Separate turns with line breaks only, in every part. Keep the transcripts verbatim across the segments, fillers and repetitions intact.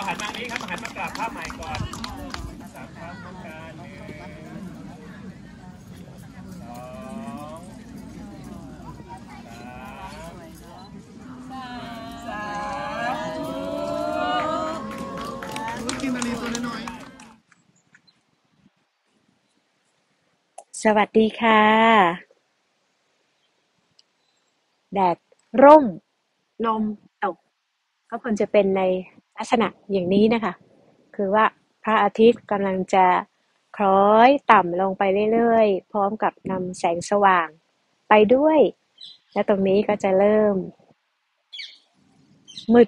หันมานี้ครับหันมากราบพระใหม่ก่อนสามครั้งพร้อมกันหนึ่งสองสาม
กินอันนี้ตัวน้อย
สวัสดีค่ะแดดร่มลมตกก็ควรจะเป็นในลักษณะอย่างนี้นะคะคือว่าพระอาทิตย์กำลังจะคล้อยต่ำลงไปเรื่อยๆพร้อมกับนำแสงสว่างไปด้วยและตรงนี้ก็จะเริ่มมืด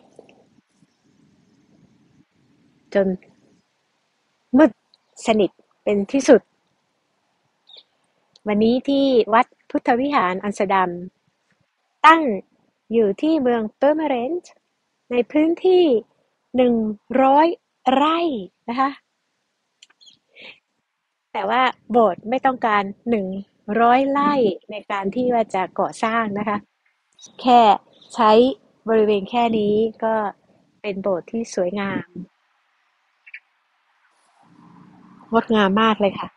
จนมืดสนิทเป็นที่สุดวันนี้ที่วัดพุทธวิหารอัมสเตอร์ดัมตั้งอยู่ที่เมืองเปอร์เมเรนต์ในพื้นที่หนึ่งร้อยไร่นะคะแต่ว่าโบสถ์ไม่ต้องการหนึ่งร้อยไร่ในการที่ว่าจะก่อสร้างนะคะแค่ใช้บริเวณแค่นี้ก็เป็นโบสถ์ที่สวยงามงดงามมากเลยค่ะ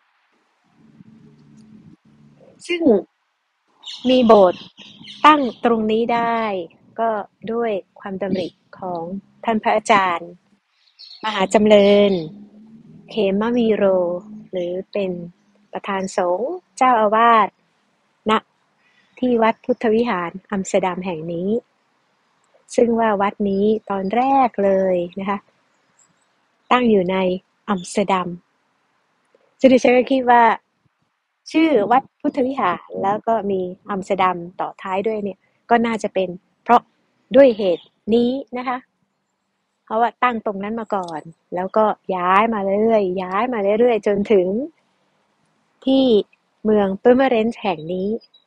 ซึ่งมีโบสถ์ตั้งตรงนี้ได้ก็ด้วยความดำริของท่านพระอาจารย์มหาจำเริญเขมวีโรหรือเป็นประธานสงฆ์เจ้าอาวาสณที่วัดพุทธวิหารอัมสเตอร์ดัมแห่งนี้ซึ่งว่าวัดนี้ตอนแรกเลยนะคะตั้งอยู่ในอัมสเตอร์ดัมซึ่งดิฉันก็คิดว่าชื่อวัดพุทธวิหารแล้วก็มีอัมสเตอร์ดัมต่อท้ายด้วยเนี่ยก็น่าจะเป็นเพราะด้วยเหตุนี้นะคะเพราะว่าตั้งตรงนั้นมาก่อนแล้วก็ย้ายมาเรื่อยๆย้ายมาเรื่อยๆจนถึงที่เมืองเปอร์เมเรนต์แห่งนี้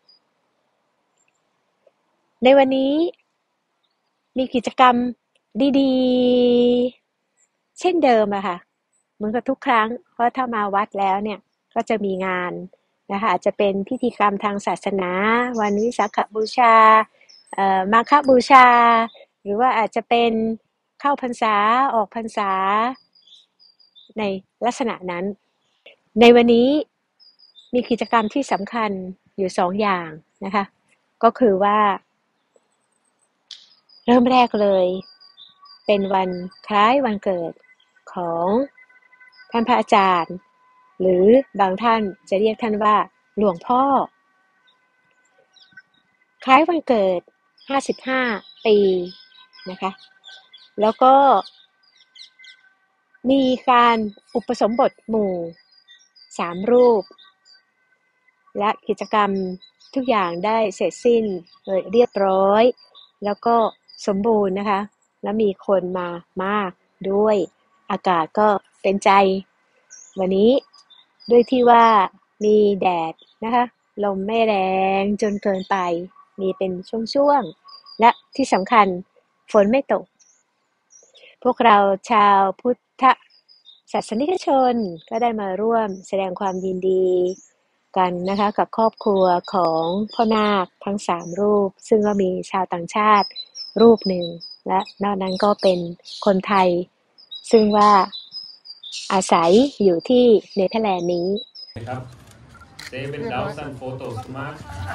ในวันนี้มีกิจกรรมดีๆเช่นเดิมอะค่ะเหมือนกับทุกครั้งเพราะถ้ามาวัดแล้วเนี่ยก็จะมีงานนะคะอาจจะเป็นพิธีกรรมทางศาสนาวันวิสาขบูชาเอ่อมาฆบูชาหรือว่าอาจจะเป็นเข้าพรรษาออกพรรษาในลักษณะนั้นในวันนี้มีกิจกรรมที่สำคัญอยู่สองอย่างนะคะก็คือว่าเริ่มแรกเลยเป็นวันคล้ายวันเกิดของท่านพระอาจารย์หรือบางท่านจะเรียกท่านว่าหลวงพ่อคล้ายวันเกิดห้าสิบห้าปีนะคะแล้วก็มีการอุปสมบทหมู่สามรูปและกิจกรรมทุกอย่างได้เสร็จสิ้นเลยเรียบร้อยแล้วก็สมบูรณ์นะคะและมีคนมามากด้วยอากาศก็เป็นใจวันนี้ด้วยที่ว่ามีแดดนะคะลมไม่แรงจนเกินไปมีเป็นช่วงๆและที่สำคัญฝนไม่ตกพวกเราชาวพุทธศาสนิกชนก็ได้มาร่วมแสดงความยินดีกันนะคะกับครอบครัวของพ่อนาคทั้งสามรูปซึ่งก็มีชาวต่างชาติรูปหนึ่งและนอกนั้นก็เป็นคนไทยซึ่งว่าอาศัยอยู่ที่เนเธอร์แลนด์นี้
ครับ seven thousand photos มา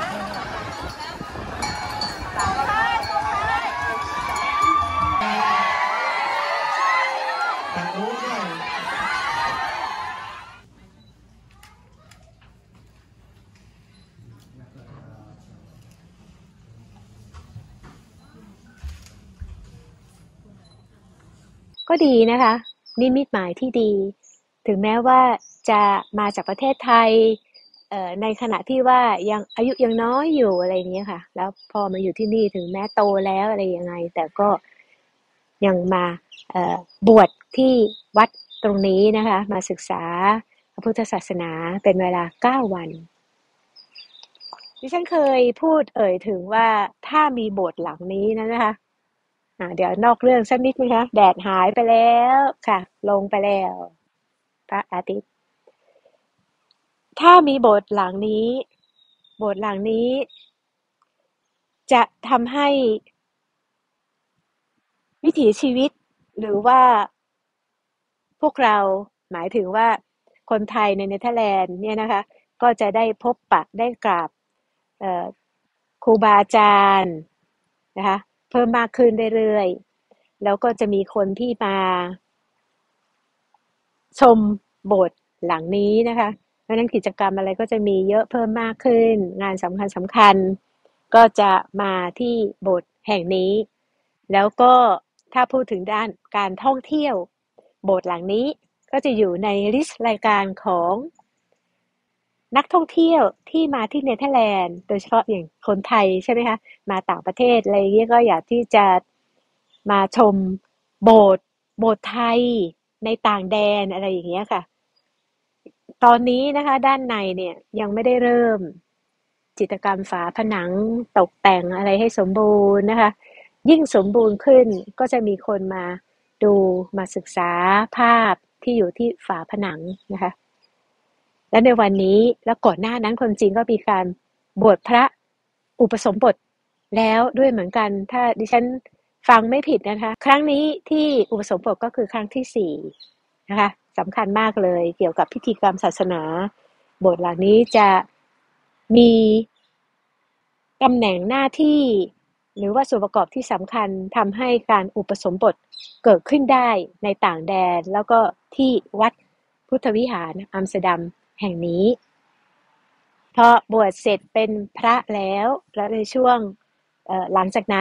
ก็ดีนะคะนิมิตหมายที่ดีถึงแม้ว่าจะมาจากประเทศไทยเอ่อในขณะที่ว่ายังอายุยังน้อยอยู่อะไรอย่างเงี้ยค่ะแล้วพอมาอยู่ที่นี่ถึงแม้โตแล้วอะไรยังไงแต่ก็ยังมาเอ่อบวชที่วัดตรงนี้นะคะมาศึกษาพระพุทธศาสนาเป็นเวลาเก้าวันดิฉันเคยพูดเอ่ยถึงว่าถ้ามีโบสถ์หลังนี้นะนะคะ อ่าเดี๋ยวนอกเรื่องสักนิดนึงคะแดดหายไปแล้วค่ะลงไปแล้วพระอาทิตย์ถ้ามีโบสถ์หลังนี้โบสถ์หลังนี้จะทำให้วิถีชีวิตหรือว่าพวกเราหมายถึงว่าคนไทยในเนเธอร์แลนด์เนี่ยนะคะก็จะได้พบปะได้กราบเอ่อครูบาอาจารย์นะคะเพิ่มมากขึ้นเรื่อยๆแล้วก็จะมีคนที่มาชมโบสถ์หลังนี้นะคะเพราะฉะนั้นกิจกรรมอะไรก็จะมีเยอะเพิ่มมากขึ้นงานสำคัญสำคัญก็จะมาที่โบสถ์แห่งนี้แล้วก็ถ้าพูดถึงด้านการท่องเที่ยวโบสถ์หลังนี้ก็จะอยู่ในลิสต์รายการของนักท่องเที่ยวที่มาที่เนเธอร์แลนด์โดยเฉพาะอย่างคนไทยใช่ไหมคะมาต่างประเทศอะไรอย่างเงี้ยก็อยากที่จะมาชมโบสถ์โบสถ์ไทยในต่างแดนอะไรอย่างเงี้ยค่ะตอนนี้นะคะด้านในเนี่ยยังไม่ได้เริ่มจิตรกรรมฝาผนังตกแต่งอะไรให้สมบูรณ์นะคะยิ่งสมบูรณ์ขึ้นก็จะมีคนมาดูมาศึกษาภาพที่อยู่ที่ฝาผนังนะคะและในวันนี้และก่อนหน้านั้นคนจีนก็มีการบวชพระอุปสมบทแล้วด้วยเหมือนกันถ้าดิฉันฟังไม่ผิดนะคะครั้งนี้ที่อุปสมบทก็คือครั้งที่สี่นะคะสำคัญมากเลยเกี่ยวกับพิธีกรรมศาสนาโบสถ์หลังนี้จะมีตำแหน่งหน้าที่หรือว่าส่วนประกอบที่สำคัญทำให้การอุปสมบทเกิดขึ้นได้ในต่างแดนแล้วก็ที่วัดพุทธวิหารอัมสเตอร์ดัมแห่งนี้พอบวชเสร็จเป็นพระแล้วและในช่วงหลังจากนั้น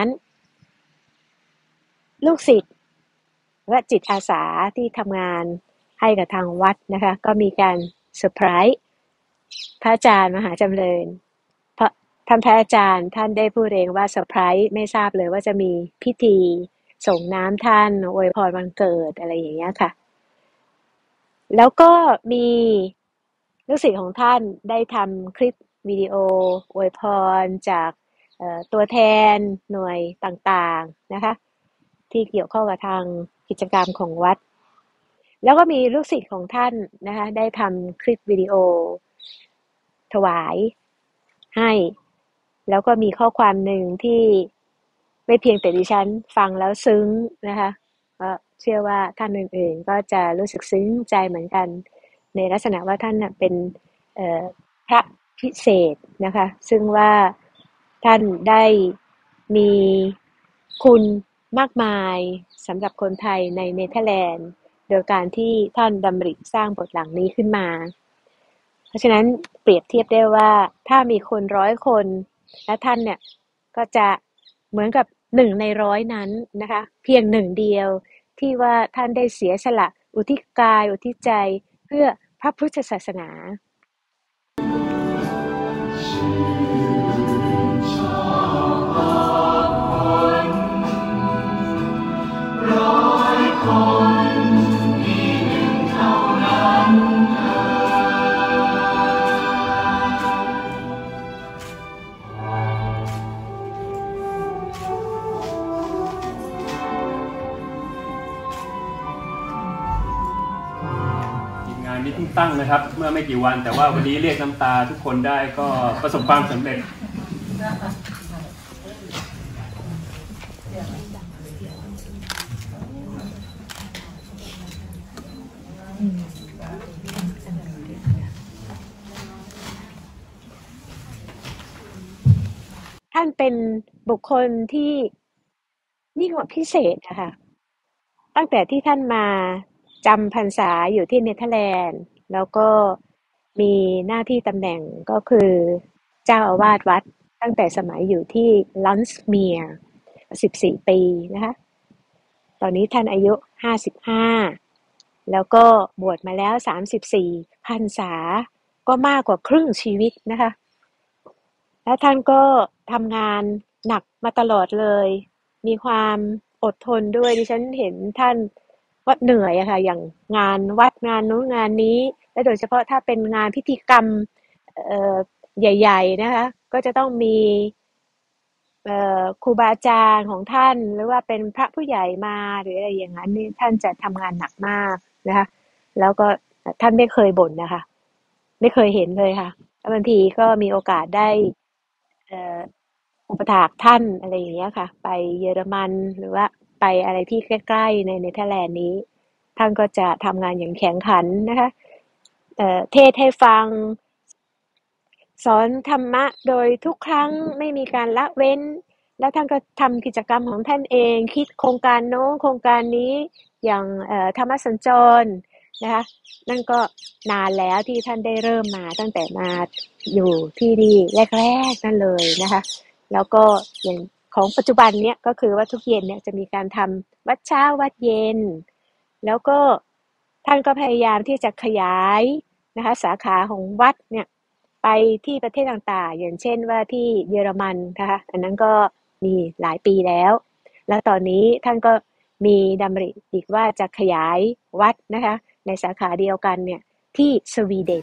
ลูกศิษย์และจิตอาสาที่ทำงานให้กับทางวัดนะคะก็มีการเซอร์ไพรส์พระอาจารย์มหาจำเริญเพราะท่านพระอาจารย์ท่านได้พูดเองว่าเซอร์ไพรส์ไม่ทราบเลยว่าจะมีพิธีส่งน้ำท่านอวยพรวันเกิดอะไรอย่างเงี้ยค่ะแล้วก็มีลูกศิษย์ของท่านได้ทำคลิปวิดีโออวยพรจากตัวแทนหน่วยต่างๆนะคะที่เกี่ยวข้องกับทางกิจกรรมของวัดแล้วก็มีลูกศิษย์ของท่านนะคะได้ทำคลิปวิดีโอถวายให้แล้วก็มีข้อความหนึ่งที่ไม่เพียงแต่ดิฉันฟังแล้วซึ้งนะคะก็เชื่อว่าท่านอื่นๆก็จะรู้สึกซึ้งใจเหมือนกันในลักษณะว่าท่านเป็นพระพิเศษนะคะซึ่งว่าท่านได้มีคุณมากมายสำหรับคนไทยในเนเธอร์แลนด์โดยการที่ท่านดำริสร้างโบสถ์หลังนี้ขึ้นมาเพราะฉะนั้นเปรียบเทียบได้ว่าถ้ามีคนร้อยคนและท่านเนี่ยก็จะเหมือนกับหนึ่งในร้อยนั้นนะคะเพียงหนึ่งเดียวที่ว่าท่านได้เสียสละอุทิศกายอุทิศใจเพื่อพระพุทธศาสนา
นี้เพิ่งตั้งนะครับเมื่อไม่กี่วันแต่ว่าวันนี้เรียกน้ำตาทุกคนได้ก็ประสบความสำเร็จ
ท่านเป็นบุคคลที่ยิ่งกว่าพิเศษนะคะตั้งแต่ที่ท่านมาจำพรรษาอยู่ที่เนเธอร์แลนด์แล้วก็มีหน้าที่ตำแหน่งก็คือเจ้าอาวาสวัดตั้งแต่สมัยอยู่ที่ลันส์เมียร์สิบสี่ปีนะคะตอนนี้ท่านอายุห้าสิบห้าแล้วก็บวชมาแล้วสามสิบสี่พรรษาก็มากกว่าครึ่งชีวิตนะคะและท่านก็ทำงานหนักมาตลอดเลยมีความอดทนด้วยดิฉันเห็นท่านว่าเหนื่อยอะค่ะอย่างงานวัดงานนู้นงานนี้และโดยเฉพาะถ้าเป็นงานพิธีกรรมเอ่อใหญ่ๆนะคะก็จะต้องมีเอ่อครูบาอาจารย์ของท่านหรือว่าเป็นพระผู้ใหญ่มาหรืออะไรอย่างนั้นนี่ท่านจะทำงานหนักมากนะคะแล้วก็ท่านไม่เคยบ่นนะคะไม่เคยเห็นเลยค่ะบางทีก็มีโอกาสได้เอ่ออุปถากท่านอะไรอย่างเงี้ยค่ะไปเยอรมันหรือว่าไปอะไรที่ใกล้ๆในเนเธอร์แลนด์นี้ท่านก็จะทำงานอย่างแข็งขันนะคะเอ่อเทศให้ฟังสอนธรรมะโดยทุกครั้งไม่มีการละเว้นแล้วท่านก็ทำกิจกรรมของท่านเองคิดโครงการโน้นโครงการนี้อย่างเอ่อธรรมสัญจรนะคะนั่นก็นานแล้วที่ท่านได้เริ่มมาตั้งแต่มาอยู่ที่นี่แรกๆนั่นเลยนะคะแล้วก็อย่างของปัจจุบันเนี้ยก็คือว่าทุกเย็นเนี่ยจะมีการทำวัดเช้าวัดเย็นแล้วก็ท่านก็พยายามที่จะขยายนะคะสาขาของวัดเนี่ยไปที่ประเทศต่างๆอย่างเช่นว่าที่เยอรมันนะคะอันนั้นก็มีหลายปีแล้วแล้วตอนนี้ท่านก็มีดำริอีกว่าจะขยายวัดนะคะในสาขาเดียวกันเนี่ยที่สวีเดน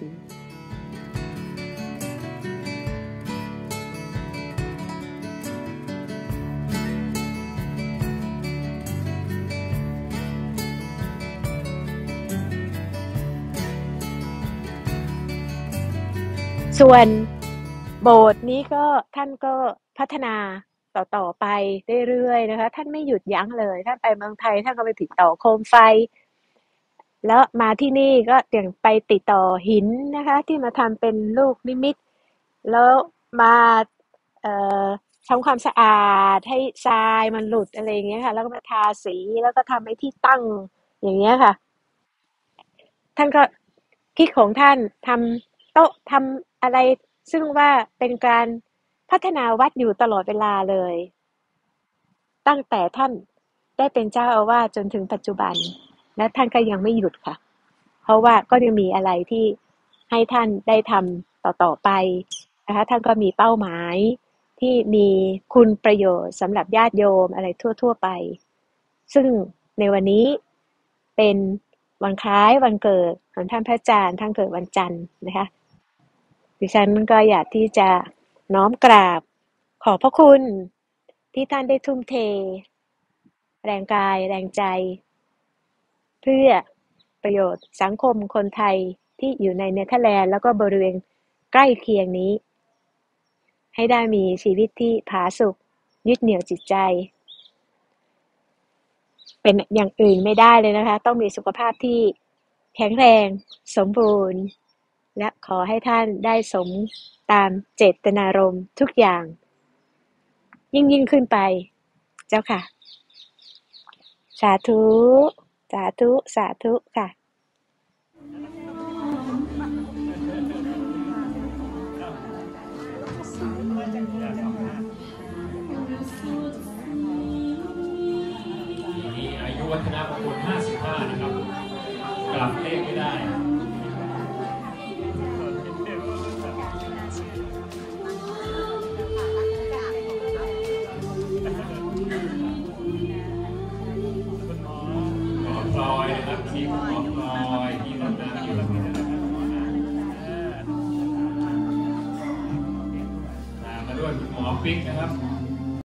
ส่วนโบสถ์นี้ก็ท่านก็พัฒนาต่อๆไปเรื่อยๆนะคะท่านไม่หยุดยั้งเลยท่านไปเมืองไทยท่านก็ไปติดต่อโคมไฟแล้วมาที่นี่ก็อย่างไปติดต่อหินนะคะที่มาทำเป็นลูกนิมิตแล้วมาเอ่อทำความสะอาดให้ทรายมันหลุดอะไรอย่างเงี้ยค่ะแล้วก็มาทาสีแล้วก็ทำให้ที่ตั้งอย่างเงี้ยค่ะท่านก็คิดของท่านทำโต๊ะทำอะไรซึ่งว่าเป็นการพัฒนาวัดอยู่ตลอดเวลาเลยตั้งแต่ท่านได้เป็นเจ้าอาวาสจนถึงปัจจุบันและท่านก็ยังไม่หยุดค่ะเพราะว่าก็ยังมีอะไรที่ให้ท่านได้ทำต่อๆไปนะคะท่านก็มีเป้าหมายที่มีคุณประโยชน์สำหรับญาติโยมอะไรทั่วๆไปซึ่งในวันนี้เป็นวันคล้ายวันเกิดของท่านพระอาจารย์ท่านเกิดวันจันทร์นะคะดิฉันก็อยากที่จะน้อมกราบขอบพระคุณที่ท่านได้ทุ่มเทแรงกายแรงใจเพื่อประโยชน์สังคมคนไทยที่อยู่ในเนเธอร์แลนด์แล้วก็บริเวณใกล้เคียงนี้ให้ได้มีชีวิตที่ผาสุกยึดเหนี่ยวจิตใจเป็นอย่างอื่นไม่ได้เลยนะคะต้องมีสุขภาพที่แข็งแรงสมบูรณ์และขอให้ท่านได้สมตามเจตนารมณ์ทุกอย่างยิ่งยิ่งขึ้นไปเจ้าค่ะสาธุสาธุสาธุค่ะ
อายุวัฒนประคุณห้าสิบห้านะครับกลับเลขไม่ได้หมอพลอยนะครับทีมหมอพลอยที่รดน้ำอยู่แบบนี้นะครับตามมาด้วยคุณหมอปิ๊กนะครับ